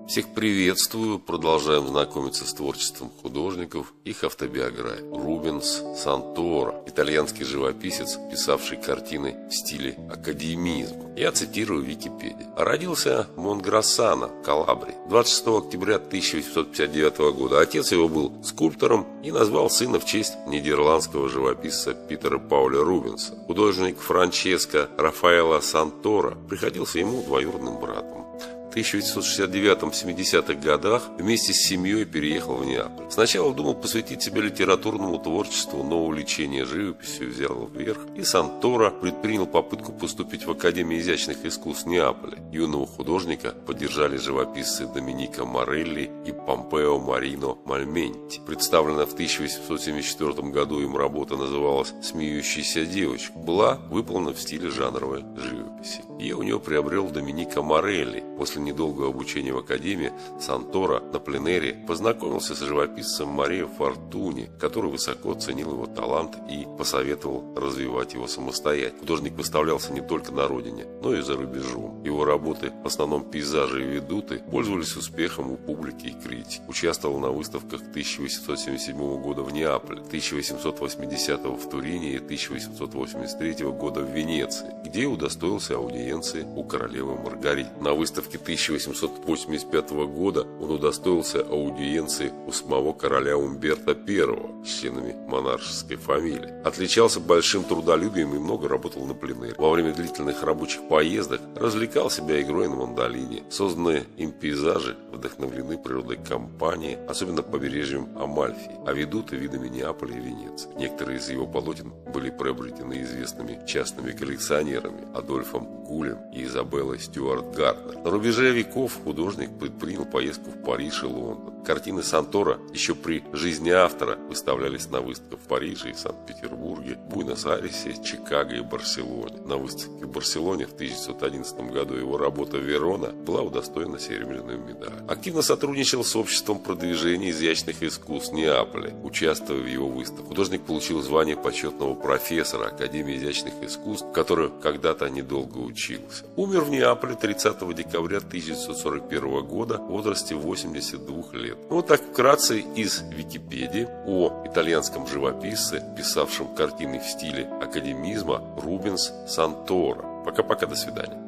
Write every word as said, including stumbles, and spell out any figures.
Всех приветствую, продолжаем знакомиться с творчеством художников, их автобиографией. Рубенс Сантора, итальянский живописец, писавший картины в стиле академизма. Я цитирую Википедию. Родился в Монтграссано, Калабрии, двадцать шестого октября тысяча восемьсот пятьдесят девятого года. Отец его был скульптором и назвал сына в честь нидерландского живописца Питера Пауля Рубенса. Художник Франческо Рафаэлло Сантора приходился ему двоюродным братом. В тысяча восемьсот шестьдесят девятом — семидесятых годах вместе с семьей переехал в Неаполь. Сначала думал посвятить себя литературному творчеству, но увлечение живописью взяло вверх, и Сантора предпринял попытку поступить в Академию изящных искусств Неаполя. Юного художника поддержали живописцы Доменико Морелли и Помпео Марино Мальменти. Представленная в тысяча восемьсот семьдесят четвёртом году им работа называлась «Смеющаяся девочка», была выполнена в стиле жанровой живописи. Ее у него приобрел Доменико Морелли. После недолгого обучения в Академии Сантора на пленэре познакомился с живописцем Марио Фортуни, который высоко оценил его талант и посоветовал развивать его самостоятельно. Художник выставлялся не только на родине, но и за рубежом. Его работы, в основном пейзажи и ведуты, пользовались успехом у публики и критики. Участвовал на выставках тысяча восемьсот семьдесят седьмого года в Неаполе, тысяча восемьсот восьмидесятого в Турине и тысяча восемьсот восемьдесят третьего года в Венеции, где удостоился аудиенции у королевы Маргариты. На выставке тысяча восемьсот восемьдесят пятого года он удостоился аудиенции у самого короля Умберто Первого с членами монаршеской фамилии. Отличался большим трудолюбием и много работал на пленэре. Во время длительных рабочих поездок развлекал себя игрой на мандолине. Созданные им пейзажи вдохновлены природой Кампании, особенно побережьем Амальфи, а ведут и видами Неаполя и Венеции. Некоторые из его полотен были приобретены известными частными коллекционерами Адольфом Гулем и Изабеллой Стюарт Гарднер. На рубеже веков художник предпринял поездку в Париж и Лондон. Картины Сантора еще при жизни автора выставлялись на выставках в Париже и Санкт-Петербурге, Буэнос-Айресе, Чикаго и Барселоне. На выставке в Барселоне в тысяча девятьсот одиннадцатом году его работа «Верона» была удостоена серебряной медали. Активно сотрудничал с обществом продвижения изящных искусств Неаполя, участвуя в его выставках. Художник получил звание почетного профессора Академии изящных искусств, в которой когда-то недолго учился. Умер в Неаполе тридцатого декабря тысяча девятьсот сорок первого года в возрасте восьмидесяти двух лет. Вот так вкратце из Википедии о итальянском живописце, писавшем картины в стиле академизма, Рубенс Сантора. Пока-пока, до свидания.